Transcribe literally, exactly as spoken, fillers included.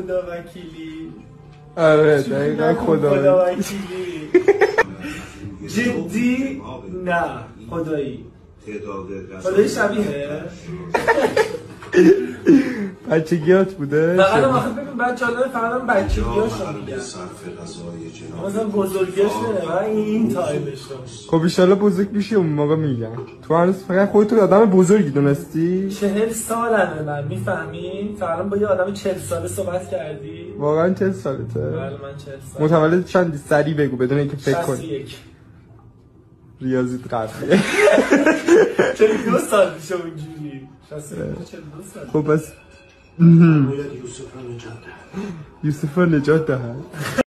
خدا وکیلی. آره دقیقا خدا وکیلی. جدی نه خدایی خدایی شبیه بچگیات بوده؟ فقط هم آخه ببین بچه ها فقط هم بچگیاشو میگن مثلا بزرگش نده و این تایمشو. خب ایشالا بزرگ میشی اون موقع میگن. تو هنوز فقط خودتو آدم بزرگی دونستی؟ چهل سالمه من میفهمی؟ فقط با یه آدم چهل ساله صحبت کردی؟ واقعا چهل سالته؟ بله من چهل ساله. متولد چندی؟ سریع بگو بدون اینکه فکر کنی. شصت و یک. ریاضیت قبلیه. چهل و دو سال میشه اونجوری. شصت و یک چهل و دو سال. خب بس باید یوسف رو نجات دهد. یوسف رو نجات دهد.